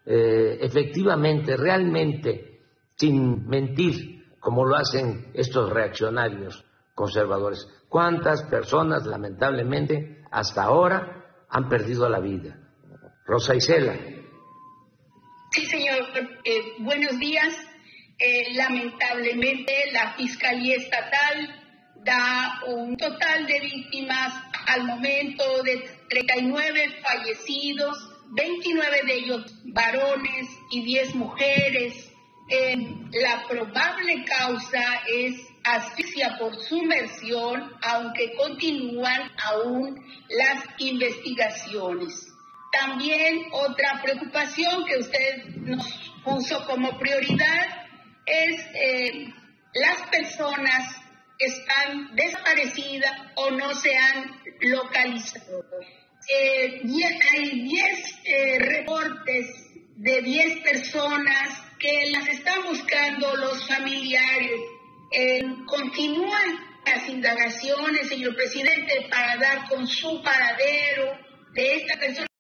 efectivamente, realmente, sin mentir, como lo hacen estos reaccionarios conservadores. ¿Cuántas personas, lamentablemente, hasta ahora han perdido la vida? Rosa Isela. Sí, señor. Buenos días. Lamentablemente, la Fiscalía Estatal da un total de víctimas al momento de 39 fallecidos, 29 de ellos varones y 10 mujeres. La probable causa es asfixia por sumersión, aunque continúan aún las investigaciones. También otra preocupación que usted nos puso como prioridad es las personas que están desaparecidas o no se han localizado. Hay 10 reportes de 10 personas que las están buscando los familiares. Continúan las indagaciones, señor presidente, para dar con su paradero de esta persona.